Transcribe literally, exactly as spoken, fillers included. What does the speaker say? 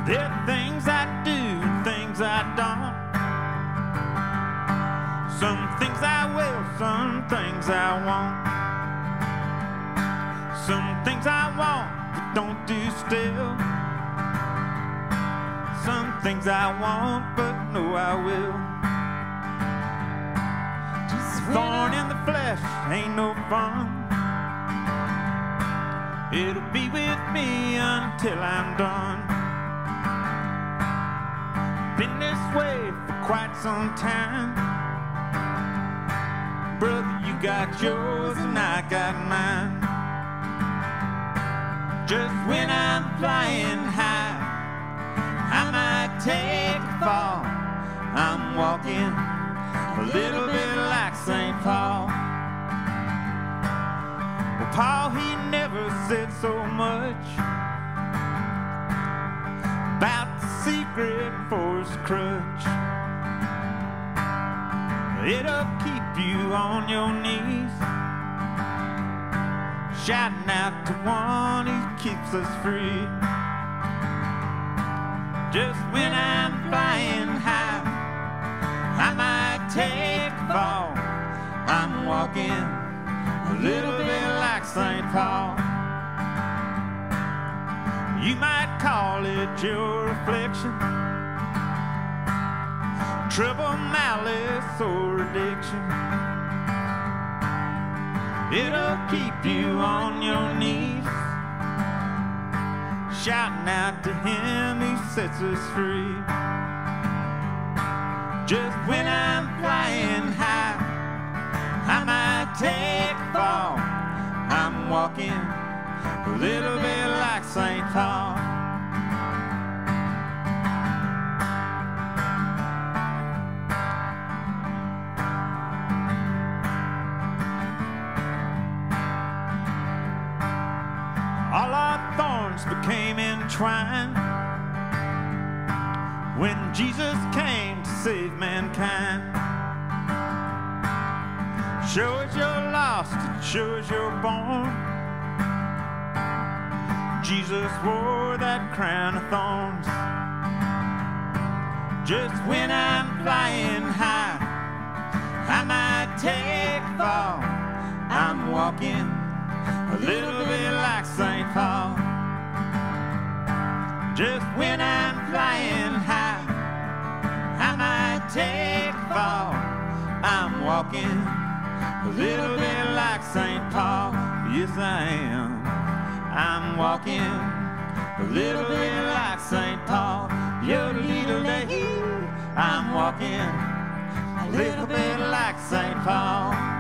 There are things I do, things I don't. Some things I will, some things I won't. Some things I want, but don't do still. Some things I want, but know I will. Thorn in the flesh ain't no fun. It'll be with me until I'm done. Been this way for quite some time. Brother, you got yours and I got mine. Just when I'm flying high, I might take a fall. I'm walking a little bit like Saint Paul. Well, Paul, he never said so much about the secret for his crutch. It'll keep you on your knees, shouting out to one who keeps us free. Just when I'm flying high, I might take a fall. I'm walking a little bit like Saint Paul. You might call it your affliction, trouble, malice, or addiction. It'll keep you on your knees, shouting out to him who sets us free. Just when I'm flying high, I might take a fall. I'm walking a little bit like Saint Paul. All our thorns became entwined when Jesus came to save mankind. Sure as you're lost, sure as you're born, Jesus wore that crown of thorns. Just when I'm flying high, I might take a fall. I'm walking a little bit like Saint Paul. Just when I'm flying high, I might take a fall. I'm walking a little bit like Saint Paul. Yes, I am. I'm walking a little bit like Saint Paul. Your little day, I'm walking a little bit like Saint Paul.